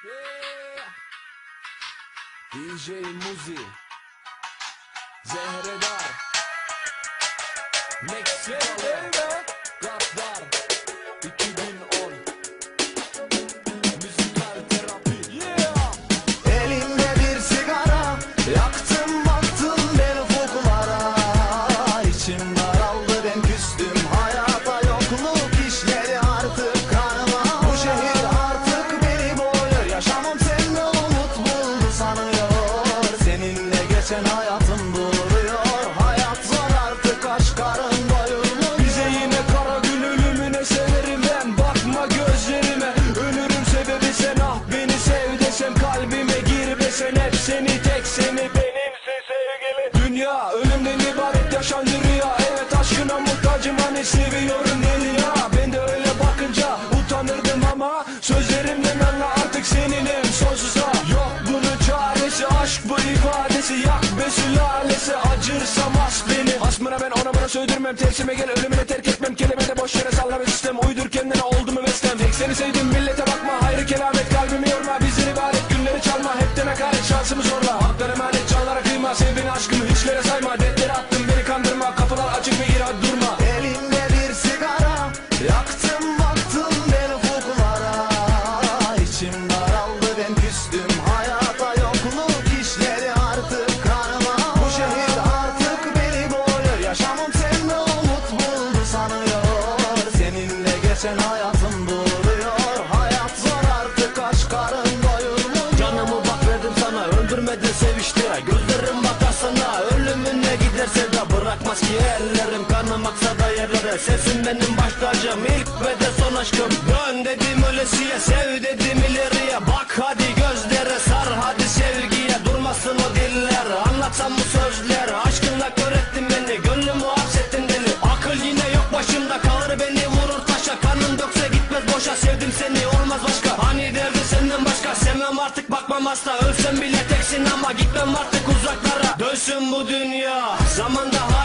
DJ Muzi, Zehredar, Meksikalı, Gaddar, 2010, müzikal terapi. Elimde bir sigara, yaktım baktım beni ufuklara. İçim daraldı, ben küstüm hayata, yokluk işleri artık karma. Bu şehir artık beni boğuyor, yaşamım seninle umut buldu sanıyor. Seninle geçen hayatım duruyor, hayat zor artık, aşk karın doyurmuyor. Bize yine kara gün, ölümüne severim ben, bakma gözlerime. Ölürüm sebebi sen, ah beni sev desem, kalbime gir be sen, hep seni, tek seni, benimsin sevgili. Dünya ölümden ibaret, yaşandı rüya. Evet aşkına muhtacım, hani seviyorum deli ya. Ben de öyle bakınca utanırdım ama sözlerimden anla, artık seninim sonsuza. Yok bunun çaresi, aşk bu ifadesi, yak be sülalesi, acırsam as beni. Asmına ben ona bana söydürmem, tersime gel ölümüne terk etmem. Kelime de boş yere sallama sistem, uydur kendine oldu mu beslem. Tek seni sevdim millete bakma, hayrı kelamet, kalbimi yorma. Bizden ibaret günleri çalma, hepten hakaret, şansımı zorla. Haklar emanet, canlara kıyma, sev beni aşkımı hiçlere sayma. Defteri attım beni kandırma, kapılar açık ve gir hadi durma. Elimde bir sigara, yaktım baktım beni ufuklara. İçim daraldı, ben küstüm hayata, yokluk işleri artık karma. Bu şehir artık beni boğuyor, yaşamım seninle umut buldu sanıyor. Seninle geçen hayatım duruyor, hayat zor artık, aşk karın doyurmuyor. Canımı bak verdim sana, öldürmedin seviştire. Gözlerim bakar sana, ölümüne giderse de bırakmaz ki ellerim. Kanım aksa da yerlere, sesin benim baş tacım, ilk ve de son aşkım. Dön dedim ölesiye, sev dedim ileriye. Bak hadi gözlere, sar hadi sevgiye. Durmasın o diller, anlatsam bu sözler. Aşkınla kör ettin beni, gönlümü hapsettin deli. Akıl yine yok başımda, kalır beni vurur taşa. Kanın dökse gitmez boşa, sevdim seni olmaz başka. Hani derdi senden başka, sevmem artık bakmam asla. Ölsem bile teksin ama gitmem artık uzaklara. Dönsün bu dünya, zamanda